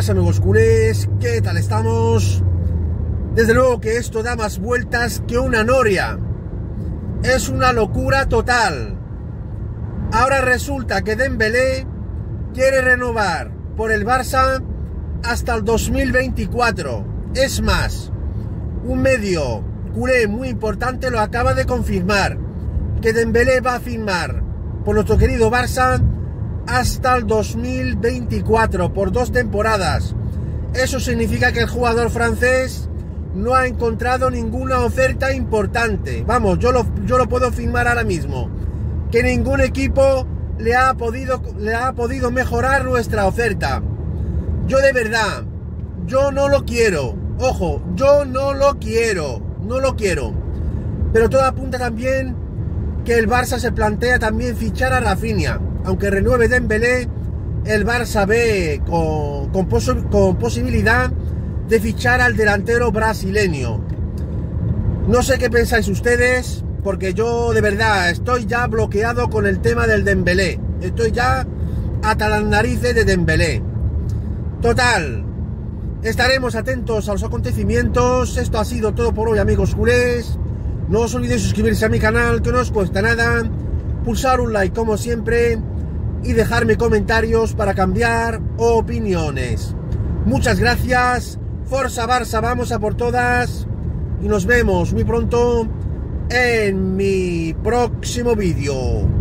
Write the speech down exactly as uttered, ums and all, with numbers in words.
días, amigos culés, ¿qué tal estamos? Desde luego que esto da más vueltas que una noria. Es una locura total. Ahora resulta que Dembélé quiere renovar por el Barça hasta el dos mil veinticuatro. Es más, un medio culé muy importante lo acaba de confirmar, que Dembélé va a firmar por nuestro querido Barça hasta el dos mil veinticuatro, por dos temporadas. Eso significa que el jugador francés no ha encontrado ninguna oferta importante. Vamos, yo lo, yo lo puedo firmar ahora mismo, que ningún equipo le ha podido, le ha podido mejorar nuestra oferta. Yo de verdad, yo no lo quiero. Ojo, yo no lo quiero, no lo quiero. Pero todo apunta también que el Barça se plantea también fichar a Rafinha. Aunque renueve Dembélé, el Barça ve con, con, pos con posibilidad de fichar al delantero brasileño. No sé qué pensáis ustedes, porque yo de verdad estoy ya bloqueado con el tema del Dembélé. Estoy ya hasta las narices de Dembélé. Total, estaremos atentos a los acontecimientos. Esto ha sido todo por hoy, amigos culés. No os olvidéis suscribirse a mi canal, que no os cuesta nada. Pulsar un like como siempre y dejarme comentarios para cambiar opiniones. Muchas gracias. Forza Barça, vamos a por todas. Y nos vemos muy pronto en mi próximo vídeo.